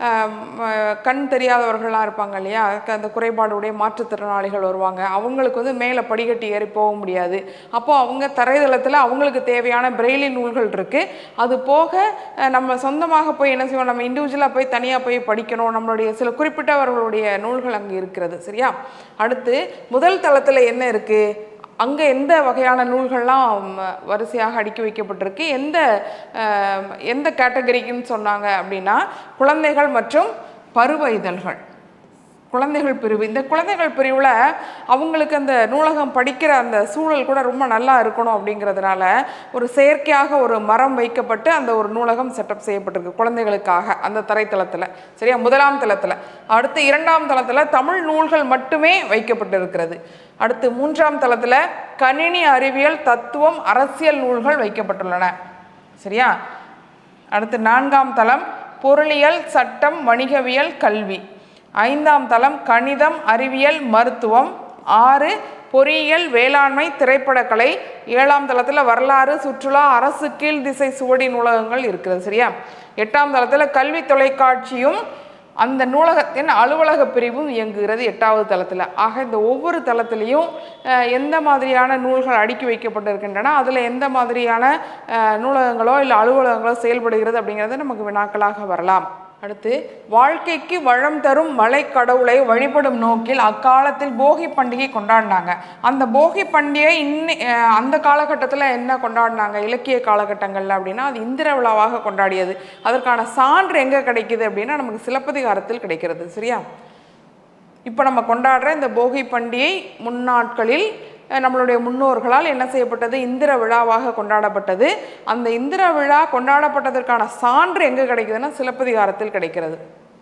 கண் தெரியாதவர்கள்லாம் இருப்பாங்க இல்லையா, அந்த குறைபாடுடைய மாற்றுத்திறனாளிகள் வருவாங்க, அவங்களுக்கு வந்து மேலே படிக்கட்டு ஏறி போக முடியாது. அப்போது அவங்க தரைதளத்தில் அவங்களுக்கு தேவையான பிரெய்லி நூல்கள் இருக்குது. அது போக நம்ம சொந்தமாக போய் என்ன செய்வோம், நம்ம இண்டிவிஜுவலாக போய் தனியாக போய் படிக்கணும், நம்மளுடைய சில குறிப்பிட்டவர்களுடைய நூல்கள் அங்கே இருக்கிறது. சரியா? அடுத்து முதல் தளத்தில் என்ன இருக்குது, அங்கே எந்த வகையான நூல்கள்லாம் வரிசையாக அடுக்கி வைக்கப்பட்டிருக்கு, எந்த எந்த கேட்டகரிக்குன்னு சொன்னாங்க அப்படின்னா குழந்தைகள் மற்றும் பருவ இதழ்கள், குழந்தைகள் பிரிவு. இந்த குழந்தைகள் பிரிவில் அவங்களுக்கு அந்த நூலகம் படிக்கிற அந்த சூழல் கூட ரொம்ப நல்லா இருக்கணும் அப்படிங்கிறதுனால ஒரு செயற்கையாக ஒரு மரம் வைக்கப்பட்டு அந்த ஒரு நூலகம் செட்டப் செய்யப்பட்டிருக்கு குழந்தைகளுக்காக அந்த தரைத்தளத்தில். சரியா? முதலாம் தளத்தில். அடுத்து இரண்டாம் தளத்தில் தமிழ் நூல்கள் மட்டுமே வைக்கப்பட்டு இருக்கிறது. அடுத்து மூன்றாம் தளத்தில் கணினி அறிவியல், தத்துவம், அரசியல் நூல்கள் வைக்கப்பட்டுள்ளன. சரியா? அடுத்து நான்காம் தளம் பொருளியல், சட்டம், வணிகவியல், கல்வி. ஐந்தாம் தளம் கணிதம், அறிவியல், மருத்துவம். ஆறு பொறியியல், வேளாண்மை, திரைப்படக்கலை. ஏழாம் தளத்தில் வரலாறு, சுற்றுலா, அரசு கீழ் திசை சுவடி நூலகங்கள் இருக்கிறது. சரியா? எட்டாம் தளத்தில் கல்வி தொலைக்காட்சியும் அந்த நூலகத்தின் அலுவலக பிரிவும் இயங்குகிறது எட்டாவது தளத்தில். ஆக இந்த ஒவ்வொரு தளத்திலையும் எந்த மாதிரியான நூல்கள் அடுக்கி வைக்கப்பட்டிருக்கின்றன, அதில் எந்த மாதிரியான நூலகங்களோ இல்லை அலுவலகங்களோ செயல்படுகிறது அப்படிங்கிறது நமக்கு வினாக்களாக வரலாம். அடுத்து, வாழ்க்கைக்கு வளம் தரும் மலை கடவுளை வழிபடும் நோக்கில் அக்காலத்தில் போகி பண்டிகை கொண்டாடினாங்க. அந்த போகி பண்டிகை இன்ன அந்த காலகட்டத்தில் என்ன கொண்டாடினாங்க இலக்கிய காலகட்டங்களில் அப்படின்னா, அது இந்திர விழாவாக கொண்டாடியது. அதற்கான சான்று எங்கே கிடைக்குது அப்படின்னா, நமக்கு சிலப்பதிகாரத்தில் கிடைக்கிறது. சரியா? இப்போ நம்ம கொண்டாடுற இந்த போகி பண்டிகை முன்னாட்களில் நம்மளுடைய முன்னோர்களால் என்ன செய்யப்பட்டது, இந்திர விழாவாக கொண்டாடப்பட்டது. அந்த இந்திர விழா கொண்டாடப்பட்டதற்கான சான்று எங்கே கிடைக்குதுன்னா சிலப்பதிகாரத்தில் கிடைக்கிறது.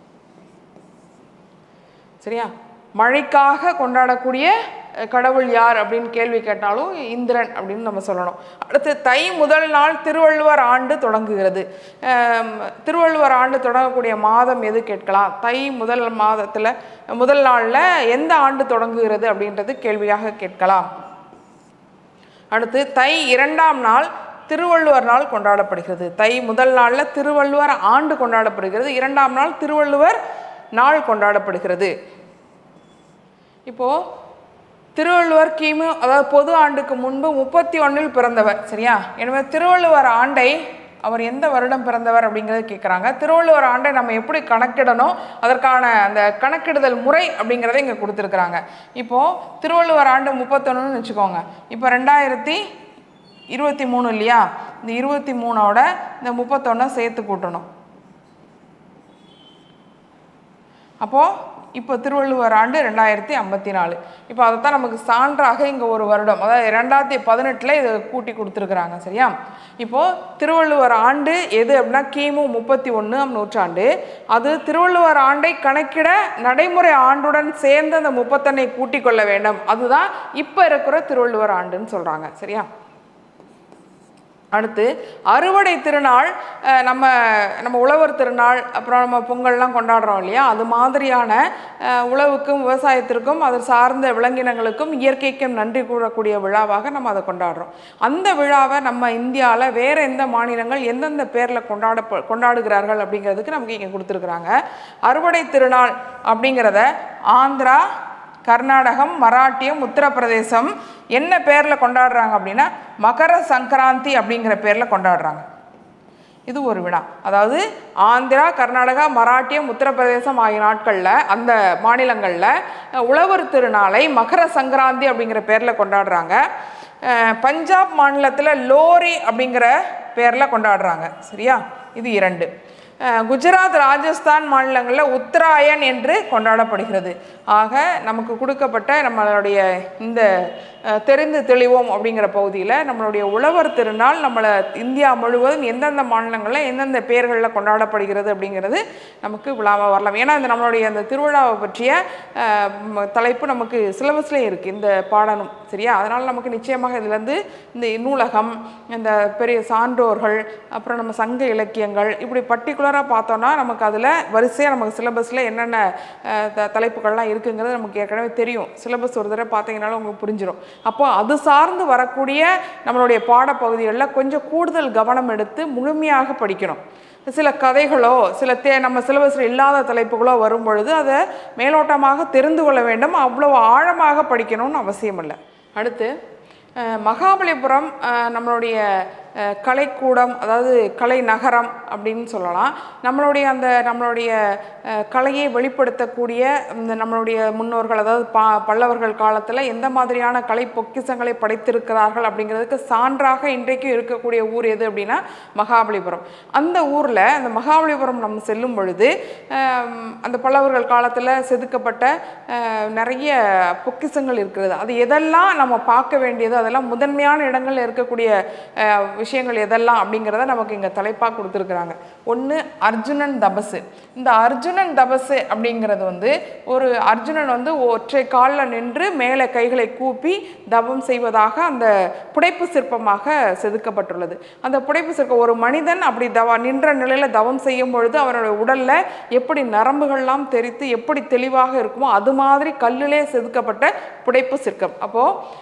சரியா? மழைக்காக கொண்டாடக்கூடிய கடவுள் யார் அப்படின்னு கேள்வி கேட்டாலும் இந்திரன் அப்படின்னு நம்ம சொல்லணும். அடுத்து, தை முதல் நாள் திருவள்ளுவர் ஆண்டு தொடங்குகிறது. திருவள்ளுவர் ஆண்டு தொடங்கக்கூடிய மாதம் எது கேட்கலாம். தை முதல் மாதத்தில் முதல் நாளில் எந்த ஆண்டு தொடங்குகிறது அப்படின்றது கேள்வியாக கேட்கலாம். அடுத்து, தை இரண்டாம் நாள் திருவள்ளுவர் நாள் கொண்டாடப்படுகிறது. தை முதல் நாளில் திருவள்ளுவர் ஆண்டு கொண்டாடப்படுகிறது, இரண்டாம் நாள் திருவள்ளுவர் நாள் கொண்டாடப்படுகிறது. இப்போது திருவள்ளுவர் கிமு அதாவது பொது ஆண்டுக்கு முன்பு முப்பத்தி ஒன்றில் பிறந்தவர். சரியா? எனவே திருவள்ளுவர் ஆண்டை அவர் எந்த வருடம் பிறந்தவர் அப்படிங்கிறத கேட்குறாங்க. திருவள்ளுவர் ஆண்டை நம்ம எப்படி கணக்கிடணும், அதற்கான அந்த கணக்கிடுதல் முறை அப்படிங்கிறத இங்கே கொடுத்துருக்குறாங்க. இப்போது திருவள்ளுவர் ஆண்டு முப்பத்தொன்னுன்னு வச்சுக்கோங்க. இப்போ ரெண்டாயிரத்தி இருபத்தி மூணு இல்லையா, இந்த இருபத்தி மூணோட இந்த முப்பத்தொன்னை சேர்த்து கூட்டணும். அப்போது இப்போ திருவள்ளுவர் ஆண்டு ரெண்டாயிரத்தி ஐம்பத்தி நாலு. இப்போ அதைத்தான் நமக்கு சான்றாக இங்கே ஒரு வருடம், அதாவது ரெண்டாயிரத்தி பதினெட்டில் இதை கூட்டி கொடுத்துருக்குறாங்க. சரியா? இப்போது திருவள்ளுவர் ஆண்டு எது அப்படின்னா கிமு முப்பத்தி ஒன்றாம் நூற்றாண்டு. அது திருவள்ளுவர் ஆண்டை கணக்கிட நடைமுறை ஆண்டுடன் சேர்ந்து அந்த முப்பத்தொன்னை கூட்டி கொள்ள வேண்டும். அதுதான் இப்போ இருக்கிற திருவள்ளுவர் ஆண்டுன்னு சொல்கிறாங்க. சரியா? அடுத்து, அறுவடை திருநாள் நம்ம நம்ம உழவர் திருநாள், அப்புறம் நம்ம பொங்கல்லாம் கொண்டாடுறோம் இல்லையா, அது மாதிரியான உழவுக்கும் விவசாயத்திற்கும் அது சார்ந்த விலங்கினங்களுக்கும் இயற்கைக்கும் நன்றி கூறக்கூடிய விழாவாக நம்ம அதை கொண்டாடுறோம். அந்த விழாவை நம்ம இந்தியாவில் வேறு எந்த மாநிலங்கள் எந்தெந்த பேரில் கொண்டாட கொண்டாடுகிறார்கள் அப்படிங்கிறதுக்கு நமக்கு இங்கே கொடுத்துருக்குறாங்க. அறுவடை திருநாள் அப்படிங்கிறத ஆந்திரா, கர்நாடகம், மராட்டியம், உத்தரப்பிரதேசம் என்ன பேரில் கொண்டாடுறாங்க அப்படின்னா மகர சங்கராந்தி அப்படிங்கிற பேரில் கொண்டாடுறாங்க. இது ஒரு விழா. அதாவது ஆந்திரா, கர்நாடகா, மராட்டியம், உத்தரப்பிரதேசம் ஆகிய நாட்களில் அந்த மாநிலங்களில் உழவர் திருநாளை மகர சங்கராந்தி அப்படிங்கிற பேரில் கொண்டாடுறாங்க. பஞ்சாப் மாநிலத்தில் லோரி அப்படிங்கிற பேரில் கொண்டாடுறாங்க. சரியா? இது இரண்டு. குஜராத், ராஜஸ்தான் மாநிலங்களில் உத்தராயன் என்று கொண்டாடப்படுகிறது. ஆக நமக்கு கொடுக்கப்பட்ட நம்மளுடைய இந்த தெரிந்து தெளிவோம் அப்படிங்கிற பகுதியில் நம்மளுடைய உழவர் திருநாள் நம்மளை இந்தியா முழுவதும் எந்தெந்த மாநிலங்களில் எந்தெந்த பேர்களில் கொண்டாடப்படுகிறது அப்படிங்கிறது நமக்கு விழாவாக வரலாம். ஏன்னா இந்த நம்மளுடைய அந்த திருவிழாவை பற்றிய தலைப்பு நமக்கு சிலபஸ்லேயே இருக்குது இந்த பாடனும். சரியா? அதனால் நமக்கு நிச்சயமாக இதுலேருந்து இந்த நூலகம், இந்த பெரிய சான்றோர்கள், அப்புறம் நம்ம சங்க இலக்கியங்கள், இப்படி பர்டிகுலராக பார்த்தோன்னா நமக்கு அதில் வரிசையாக நமக்கு சிலபஸில் என்னென்ன த தலைப்புகள்லாம் இருக்குங்கிறது நமக்கு ஏற்கனவே தெரியும். சிலபஸ் ஒரு தடவை பார்த்தீங்கன்னாலும் உங்களுக்கு புரிஞ்சிடும். அப்போ அது சார்ந்து வரக்கூடிய நம்மளுடைய பாடப்பகுதிகளில் கொஞ்சம் கூடுதல் கவனம் எடுத்து முழுமையாக படிக்கணும். சில கதைகளோ சில தே நம்ம சிலபஸில் இல்லாத தலைப்புகளோ வரும் பொழுது அதை மேலோட்டமாக தெரிந்து கொள்ள வேண்டும், அவ்வளோ ஆழமாக படிக்கணும்னு அவசியம் இல்லை. அடுத்து, மகாபலிபுரம் நம்மளுடைய கலைக்கூடம், அதாவது கலை நகரம் அப்படின்னு சொல்லலாம். நம்மளுடைய அந்த நம்மளுடைய கலையை வெளிப்படுத்தக்கூடிய இந்த நம்மளுடைய முன்னோர்கள், அதாவது பா பல்லவர்கள் காலத்தில் எந்த மாதிரியான கலை பொக்கிஷங்களை படைத்திருக்கிறார்கள் அப்படிங்கிறதுக்கு சான்றாக இன்றைக்கும் இருக்கக்கூடிய ஊர் எது அப்படின்னா மகாபலிபுரம். அந்த ஊரில் அந்த மகாபலிபுரம் நம்ம செல்லும் பொழுது அந்த பல்லவர்கள் காலத்தில் செதுக்கப்பட்ட நிறைய பொக்கிஷங்கள் இருக்கிறது. அது எதெல்லாம் நம்ம பார்க்க வேண்டியது, அதெல்லாம் முதன்மையான இடங்களில் இருக்கக்கூடிய விஷயங்கள் எதெல்லாம் அப்படிங்கிறத நமக்கு இங்கே தலைப்பாக கொடுத்துருக்குறாங்க. ஒன்று அர்ஜுனன் தபசு. இந்த அர்ஜுனன் தபசு அப்படிங்கிறது வந்து ஒரு அர்ஜுனன் வந்து ஒற்றை காலில் நின்று மேலே கைகளை கூப்பி தவம் செய்வதாக அந்த புடைப்பு சிற்பமாக செதுக்கப்பட்டுள்ளது. அந்த புடைப்பு சிற்பம் ஒரு மனிதன் அப்படி தவ நின்ற நிலையில் தவம் செய்யும் பொழுது அவருடைய உடலில் எப்படி நரம்புகள்லாம் தெரித்து எப்படி தெளிவாக இருக்குமோ அது மாதிரி கல்லிலே செதுக்கப்பட்ட புடைப்பு சிற்பம். அப்போது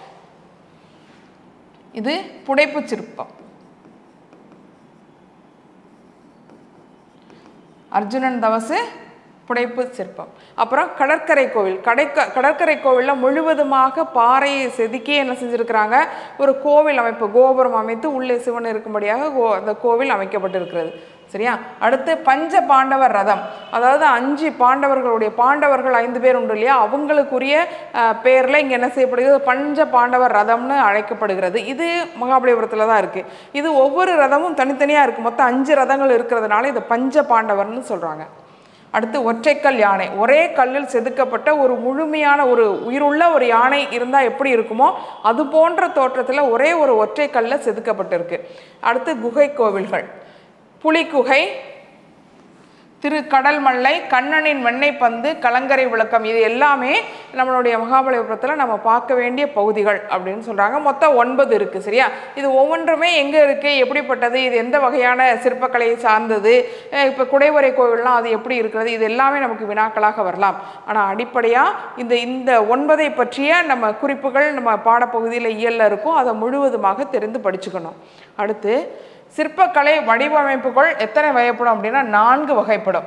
இது புடைப்பு சிற்பம். அர்ஜுனன் தவசு புடைப்பு சிற்பம். அப்புறம் கடற்கரை கோவில். கடைக்க கடற்கரை கோவிலில் முழுவதுமாக பாறையை செதுக்கி என்ன செஞ்சுருக்கிறாங்க, ஒரு கோவில் அமைப்பு, கோபுரம் அமைத்து உள்ளே சிவன் இருக்கும்படியாக கோ அந்த கோவில் அமைக்கப்பட்டிருக்கிறது. சரியா? அடுத்து பஞ்ச பாண்டவர் ரதம், அதாவது அஞ்சு பாண்டவர்களுடைய பாண்டவர்கள் ஐந்து பேர் உண்டு இல்லையா, அவங்களுக்குரிய பேரில் இங்கே என்ன செய்யப்படுகிறது, பஞ்ச பாண்டவர் ரதம்னு அழைக்கப்படுகிறது. இது மகாபலிபுரத்தில் தான் இருக்குது. இது ஒவ்வொரு ரதமும் தனித்தனியாக இருக்குது. மொத்தம் அஞ்சு ரதங்கள் இருக்கிறதுனால இது பஞ்ச பாண்டவர்னு சொல்கிறாங்க. அடுத்து ஒற்றைக்கல் யானை. ஒரே கல்லில் செதுக்கப்பட்ட ஒரு முழுமையான ஒரு உயிருள்ள ஒரு யானை இருந்தால் எப்படி இருக்குமோ அது போன்ற தோற்றத்தில் ஒரே ஒரு ஒற்றை கல்லில் செதுக்கப்பட்டிருக்கு. அடுத்து குகை கோவில்கள். புலிக்குகை, திருக்கடல் மல்லை, கண்ணனின் வெண்ணெய் பந்து, கலங்கரை விளக்கம், இது எல்லாமே நம்மளுடைய மகாபலிபுரத்தில் நம்ம பார்க்க வேண்டிய பகுதிகள் அப்படின்னு சொல்கிறாங்க. மொத்தம் ஒன்பது இருக்குது. சரியா? இது ஒவ்வொன்றுமே எங்கே இருக்குது, எப்படிப்பட்டது, இது எந்த வகையான சிற்பக்கலையை சார்ந்தது, இப்போ குடைவரை கோவில்லாம் அது எப்படி இருக்கிறது, இது எல்லாமே நமக்கு வினாக்களாக வரலாம். ஆனால் அடிப்படையாக இந்த இந்த ஒன்பதை பற்றிய நம்ம குறிப்புகள் நம்ம பாடப்பகுதியில் இயலில் இருக்கும். அதை முழுவதுமாக தெரிந்து படிச்சுக்கணும். அடுத்து சிற்பக்கலை வடிவமைப்புகள் எத்தனை வகைப்படும் அப்படின்னா நான்கு வகைப்படும்.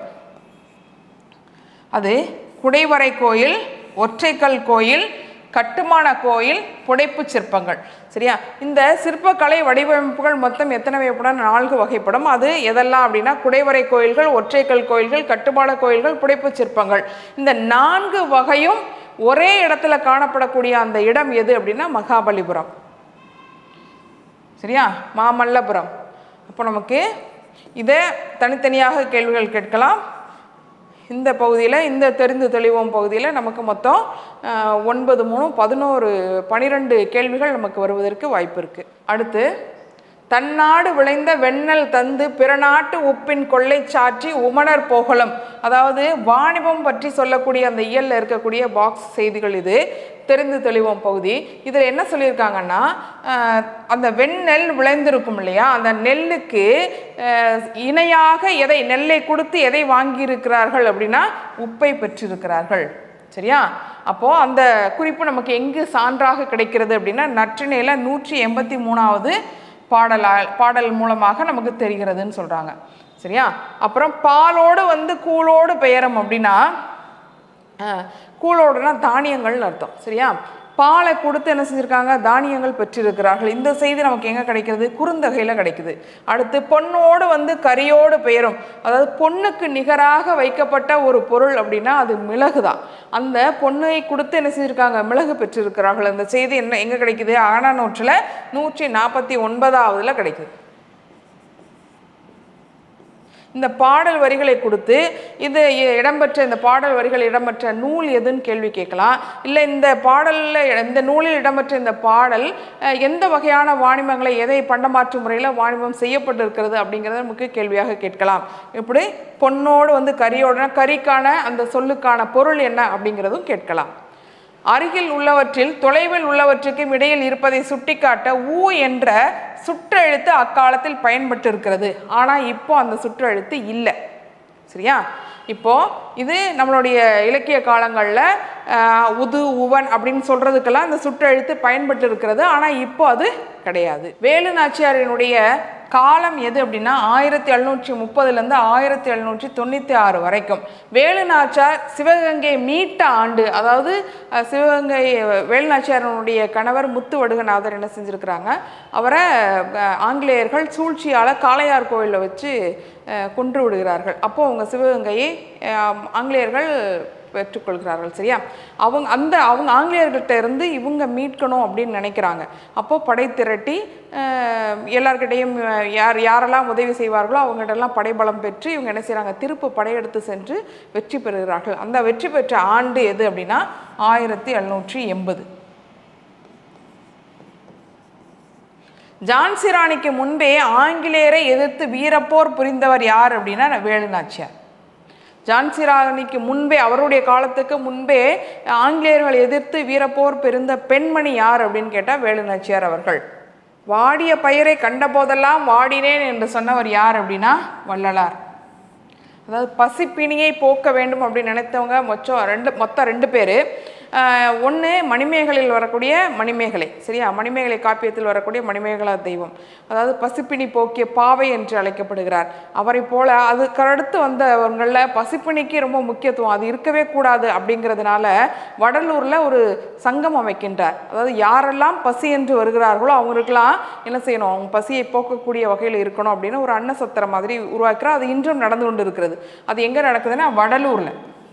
அது குடைவரை கோயில், ஒற்றைக்கல் கோயில், கட்டுமான கோயில், புடைப்பு சிற்பங்கள். சரியா? இந்த சிற்பக்கலை வடிவமைப்புகள் மொத்தம் எத்தனை வகைப்படும், நான்கு வகைப்படும். அது எதெல்லாம் அப்படின்னா குடைவரை கோயில்கள், ஒற்றைக்கல் கோயில்கள், கட்டுமான கோயில்கள், புடைப்பு சிற்பங்கள். இந்த நான்கு வகையும் ஒரே இடத்துல காணப்படக்கூடிய அந்த இடம் எது அப்படின்னா மகாபலிபுரம். சரியா? மாமல்லபுரம். அப்போ நமக்கு இதை தனித்தனியாக கேள்விகள் கேட்கலாம். இந்த பகுதியில், இந்த தெரிந்து தெளிவோம் பகுதியில் நமக்கு மொத்தம் ஒன்பது மூணு பதினோரு பனிரெண்டு கேள்விகள் நமக்கு வருவதற்கு வாய்ப்பு இருக்குது. அடுத்து தன்னாடு விளைந்த வெண்ணெல் தந்து பிற நாட்டு உப்பின் கொள்ளை சாற்றி உமணர் போகலும், அதாவது வாணிபம் பற்றி சொல்லக்கூடிய அந்த இயலில் இருக்கக்கூடிய பாக்ஸ் செய்திகள். இது தெரிந்து தெளிவோம் பகுதி. இதில் என்ன சொல்லியிருக்காங்கன்னா, அந்த வெண்ணெல் விளைந்திருக்கும் இல்லையா, அந்த நெல்லுக்கு இணையாக எதை நெல்லை கொடுத்து எதை வாங்கியிருக்கிறார்கள் அப்படின்னா உப்பை பெற்றிருக்கிறார்கள். சரியா? அப்போது அந்த குறிப்பு நமக்கு எங்கு சான்றாக கிடைக்கிறது அப்படின்னா நற்றிணையில் நூற்றி எண்பத்தி மூணாவது பாடலா பாடல் மூலமாக நமக்கு தெரிகிறதுன்னு சொல்கிறாங்க. சரியா? அப்புறம் பாலோடு வந்து கூழோடு பெயரும் அப்படின்னா, கூழோடுனா தானியங்கள்னு அர்த்தம். சரியா? பாலை கொடுத்து என்ன செஞ்சுருக்காங்க, தானியங்கள் பெற்றிருக்கிறார்கள். இந்த செய்தி நமக்கு எங்கே கிடைக்கிறது, குறுந்தொகையில் கிடைக்குது. அடுத்து பொன்னோடு வந்து கரியோடு பெயரும், அதாவது பொண்ணுக்கு நிகராக வைக்கப்பட்ட ஒரு பொருள் அப்படின்னா அது மிளகு தான். அந்த பொண்ணை கொடுத்து என்ன செஞ்சுருக்காங்க, மிளகு பெற்றிருக்கிறார்கள். அந்த செய்தி என்ன எங்கே கிடைக்குது, அகநானூற்றில் நூற்றி நாற்பத்தி ஒன்பதாவதுல கிடைக்குது. இந்த பாடல் வரிகளை கொடுத்து இது இடம்பெற்ற இந்த பாடல் வரிகள் இடம்பெற்ற நூல் எதுன்னு கேள்வி கேட்கலாம். இல்லை இந்த பாடலில் இந்த நூலில் இடம்பெற்ற இந்த பாடல் எந்த வகையான வாணிபங்களை, எதை பண்டமாற்று முறையில் வாணிபம் செய்யப்பட்டிருக்கிறது அப்படிங்கிறத நமக்கு கேள்வியாக கேட்கலாம். இப்படி பொன்னோடு வந்து கரியோடுனா கரிக்கான அந்த சொல்லுக்கான பொருள் என்ன அப்படிங்கிறதும் கேட்கலாம். அருகில் உள்ளவற்றில் தொலைவில் உள்ளவற்றுக்கும் இடையில் இருப்பதை சுட்டிக்காட்ட ஊ என்ற சுற்றெழுத்து அக்காலத்தில் பயன்பட்டு இருக்கிறது. ஆனால் இப்போ அந்த சுற்றெழுத்து இல்லை. சரியா? இப்போது இது நம்மளுடைய இலக்கிய காலங்களில் உது உவன் அப்படின்னு சொல்கிறதுக்கெல்லாம் இந்த சுற்றெழுத்து பயன்பட்டு இருக்கிறது. ஆனால் இப்போ அது கிடையாது. வேலு நாச்சியாரினுடைய காலம் எது அப்படின்னா ஆயிரத்தி எழுநூற்றி முப்பதுலேருந்து ஆயிரத்தி எழுநூற்றி தொண்ணூற்றி ஆறு வரைக்கும். வேலு நாச்சியார் சிவகங்கை மீட்ட ஆண்டு, அதாவது சிவகங்கை வேலு நாச்சியாரனுடைய கணவர் முத்து வடுகநாதர் என்ன செஞ்சுருக்கிறாங்க, அவரை ஆங்கிலேயர்கள் சூழ்ச்சியால் காளையார் கோயிலில் வச்சு கொன்று விடுகிறார்கள். அப்போது அவங்க சிவகங்கையை ஆங்கிலேயர்கள் பெற்றுக்கொள்கிறார்கள். சரியா? அவங்க அந்த அவங்க ஆங்கிலேயர்கிட்ட இருந்து இவங்க மீட்கணும் அப்படின்னு நினைக்கிறாங்க. அப்போது படை திரட்டி எல்லார்கிட்டையும் யார் யாரெல்லாம் உதவி செய்வார்களோ அவங்ககிட்டலாம் படைபலம் பெற்று இவங்க என்ன செய்கிறாங்க, திருப்பு படையெடுத்து சென்று வெற்றி பெறுகிறார்கள். அந்த வெற்றி பெற்ற ஆண்டு எது அப்படின்னா ஆயிரத்தி எழுநூற்றி எண்பது. ஜான்சி ராணிக்கு முன்பே ஆங்கிலேயரை எதிர்த்து வீரப்போர் புரிந்தவர் யார் அப்படின்னா வேலு நாச்சியார். ஜான்சி ராணிக்கு முன்பே, அவருடைய காலத்துக்கு முன்பே ஆங்கிலேயர்கள் எதிர்த்து வீரப்போர் பெருந்த பெண்மணி யார் அப்படின்னு கேட்டால் வேலு நாச்சியார் அவர்கள். வாடிய பயிரை கண்ட போதெல்லாம் வாடினேன் என்று சொன்னவர் யார் அப்படின்னா வள்ளலார். அதாவது பசிப்பிணியை போக்க வேண்டும் அப்படின்னு நினைத்தவங்க மொச்சம் ரெண்டு மொத்தம் ரெண்டு பேர். ஒன்று மணிமேகலையில் வரக்கூடிய மணிமேகலை, சரியா? மணிமேகலை காப்பியத்தில் வரக்கூடிய மணிமேகலா தெய்வம், அதாவது பசிப்பினி போக்கிய பாவை என்று அழைக்கப்படுகிறார். அவரை போல அதுக்கடுத்து வந்தவங்களில் பசிப்பினிக்கு ரொம்ப முக்கியத்துவம், அது இருக்கவே கூடாது அப்படிங்கிறதுனால வடலூரில் ஒரு சங்கம் அமைக்கின்றார். அதாவது யாரெல்லாம் பசி என்று வருகிறார்களோ அவங்களுக்கெல்லாம் என்ன செய்யணும், அவங்க பசியை போக்கக்கூடிய வகையில் இருக்கணும் அப்படின்னு ஒரு அன்னசத்திரம் மாதிரி உருவாக்குறார். அது இன்றும் நடந்து கொண்டு இருக்கிறது. அது எங்க நடக்குதுன்னா வடலூர்ல,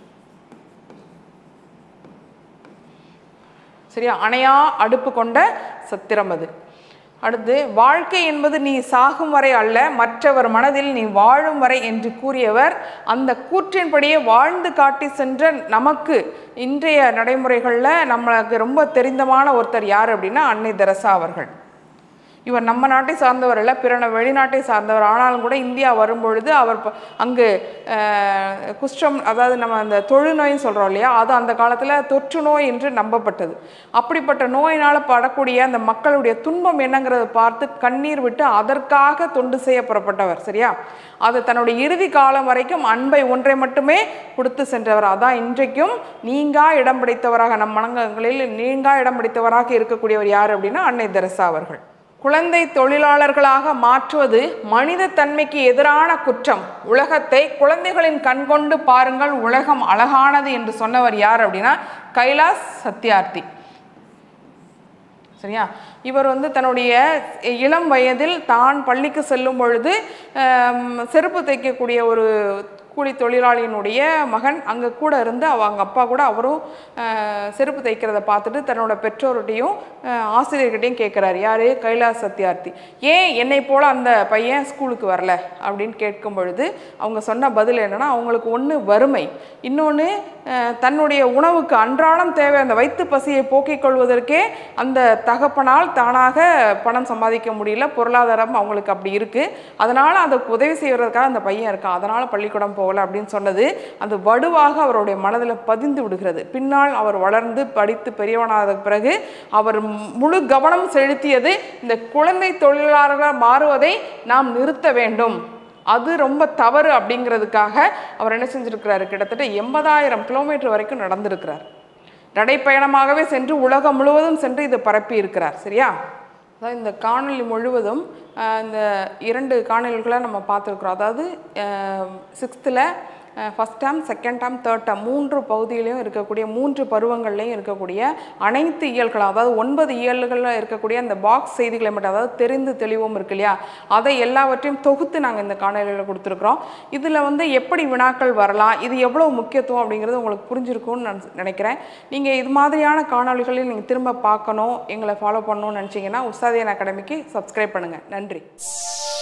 சரியா? அணையா அடுப்பு கொண்ட சத்திரம் அது. அடுத்து, வாழ்க்கை என்பது நீ சாகும் வரை அல்ல, மற்றவர் மனதில் நீ வாழும் வரை என்று கூறியவர் அந்த கூற்றின்படியே வாழ்ந்து காட்டி சென்ற நமக்கு இன்றைய நடைமுறைகளில் நம்மளுக்கு ரொம்ப தெரிந்தமான ஒருத்தர் யார் அப்படின்னா அன்னை தெரசா அவர்கள். இவர் நம்ம நாட்டை சார்ந்தவர் அல்ல, பிற வெளிநாட்டை சார்ந்தவர். ஆனாலும் கூட இந்தியா வரும்பொழுது அவர் அங்கு குஷ்டம், அதாவது நம்ம அந்த தொழுநோயின்னு சொல்கிறோம் இல்லையா, அது அந்த காலத்தில் தொற்று நோய் என்று நம்பப்பட்டது. அப்படிப்பட்ட நோயினால் படக்கூடிய அந்த மக்களுடைய துன்பம் என்னங்கிறத பார்த்து கண்ணீர் விட்டு அதற்காக தொண்டு செய்ய புறப்பட்டவர், சரியா? அது தன்னுடைய இறுதி காலம் வரைக்கும் அன்பை ஒன்றை மட்டுமே கொடுத்து சென்றவர். அதான் இன்றைக்கும் நீங்கா இடம் பிடித்தவராக, நம் மனங்களில் நீங்கா இடம் பிடித்தவராக இருக்கக்கூடியவர் யார் அப்படின்னா அன்னை தெரசா அவர்கள். குழந்தை தொழிலாளர்களாக மாற்றுவது மனித தன்மைக்கு எதிரான குற்றம். உலகத்தை குழந்தைகளின் கண்கொண்டு பாருங்கள், உலகம் அழகானது என்று சொன்னவர் யார் அப்படின்னா கைலாஸ் சத்யார்த்தி, சரியா? இவர் வந்து தன்னுடைய இளம் வயதில் தான் பள்ளிக்கு செல்லும் பொழுது செருப்பு தைக்கக்கூடிய ஒரு கூலி தொழிலாளியினுடைய மகன் அங்கே கூட இருந்து அவங்க அப்பா கூட அவரும் செருப்பு தைக்கிறத பார்த்துட்டு தன்னோட பெற்றோர்கிட்டையும் ஆசிரியர்கிட்டையும் கேட்குறாரு, யார்? கைலாஸ் சத்யார்த்தி. ஏன் என்னை போல் அந்த பையன் ஸ்கூலுக்கு வரல அப்படின்னு கேட்கும் பொழுது அவங்க சொன்ன பதில் என்னென்னா, அவங்களுக்கு ஒன்று வறுமை, இன்னொன்று தன்னுடைய உணவுக்கு அன்றாடம் தேவை அந்த வயிற்று பசியை போக்கிக் கொள்வதற்கே அந்த தகப்பனால் தானாக பணம் சம்பாதிக்க முடியல, பொருளாதாரம் அவங்களுக்கு அப்படி இருக்குது, அதனால் அதுக்கு உதவி செய்வதற்காக அந்த பையன் இருக்கான், அதனால் பள்ளிக்கூடம் போகல அப்படின்னு சொன்னது அந்த வடுவாக அவருடைய மனதில் பதிந்து விடுகிறது. பின்னால் அவர் வளர்ந்து படித்து பெரியவனாத பிறகு அவர் முழு கவனம் செலுத்தியது இந்த குழந்தை தொழிலாளர்களாக மாறுவதை நாம் நிறுத்த வேண்டும், அது ரொம்ப தவறு அப்படிங்கிறதுக்காக அவர் என்ன செஞ்சிருக்கிறாரு, கிட்டத்தட்ட எண்பதாயிரம் கிலோமீட்டர் வரைக்கும் நடந்திருக்கிறார். நடைப்பயணமாகவே சென்று உலகம் முழுவதும் சென்று இதை பரப்பி இருக்கிறார், சரியா? அதாவது இந்த காணொலி முழுவதும் இந்த இரண்டு காணொலிகளை நம்ம பார்த்துருக்குறோம். அதாவது சிக்ஸ்த்தில் first dam, second dam, third dam மூன்று பகுதியிலையும் இருக்கக்கூடிய மூன்று பருவங்கள்லையும் இருக்கக்கூடிய அனைத்து இயல்களும், அதாவது ஒன்பது இயல்களில் இருக்கக்கூடிய அந்த பாக்ஸ் செய்திகளை மட்டும், அதாவது தெரிந்து தெளிவும் இருக்கு இல்லையா, அதை எல்லாவற்றையும் தொகுத்து நாங்கள் இந்த காணொலியில் கொடுத்துருக்குறோம். இதில் வந்து எப்படி வினாக்கள் வரலாம், இது எவ்வளோ முக்கியத்துவம் அப்படிங்கிறது உங்களுக்கு புரிஞ்சிருக்கும்னு நான் நினைக்கிறேன். நீங்கள் இது மாதிரியான காணொலிகளில் நீங்கள் திரும்ப பார்க்கணும், எங்களை ஃபாலோ பண்ணணும்னு நினச்சிங்கன்னா உஸ்தாதியன் அகாடமிக்கு சப்ஸ்கிரைப் பண்ணுங்கள். நன்றி.